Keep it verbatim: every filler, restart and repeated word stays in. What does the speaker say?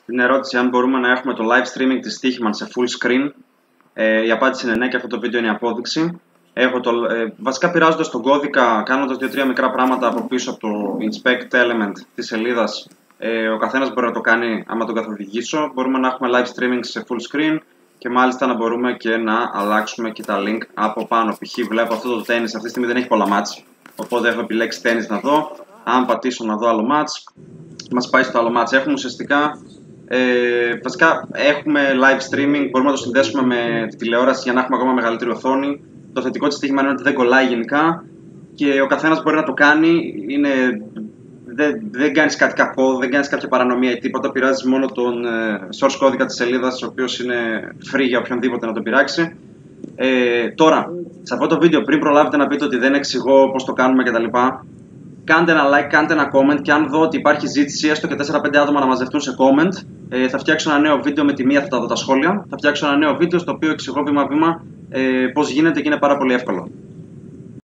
Την ερώτηση αν μπορούμε να έχουμε το live streaming της Stichman σε full screen. Ε, η απάντηση είναι ναι και αυτό το βίντεο είναι η απόδειξη. Έχω το, ε, βασικά πειράζοντας τον κώδικα, κάνοντας δύο τρία μικρά πράγματα από πίσω από το inspect element της σελίδας, ε, ο καθένας μπορεί να το κάνει άμα τον καθοδηγήσω. Μπορούμε να έχουμε live streaming σε full screen και μάλιστα να μπορούμε και να αλλάξουμε και τα link από πάνω. Π.χ. βλέπω αυτό το tennis, αυτή τη στιγμή δεν έχει πολλά match, οπότε έχω επιλέξει tennis να δω. Αν πατήσω να δω άλλο match, μας πάει στο άλλο match. Έχουμε ουσιαστικά, ε, βασικά έχουμε live streaming, μπορούμε να το συνδέσουμε με τη τηλεόραση για να έχουμε ακόμα μεγαλύτερη οθόνη. Το θετικό της Stichman είναι ότι δεν κολλάει γενικά και ο καθένας μπορεί να το κάνει. Είναι, δεν, δεν κάνεις κάτι κακό, δεν κάνεις κάποια παρανομία ή τίποτα. Πειράζεις μόνο τον ε, source κώδικα της σελίδας, ο οποίος είναι free για οποιονδήποτε να τον πειράξει. Ε, τώρα, σε αυτό το βίντεο, πριν προλάβετε να πείτε ότι δεν εξηγώ πώς το κάνουμε κτλ., κάντε ένα like, κάντε ένα comment και αν δω ότι υπάρχει ζήτηση έστω και τέσσερα πέντε άτομα να μαζευτούν σε comment, ε, θα φτιάξω ένα νέο βίντεο με τη μία, θα τα δω τα σχόλια. Θα φτιάξω ένα νέο βίντεο στο οποίο εξηγώ βήμα-βήμα ε, πώς γίνεται και είναι πάρα πολύ εύκολο.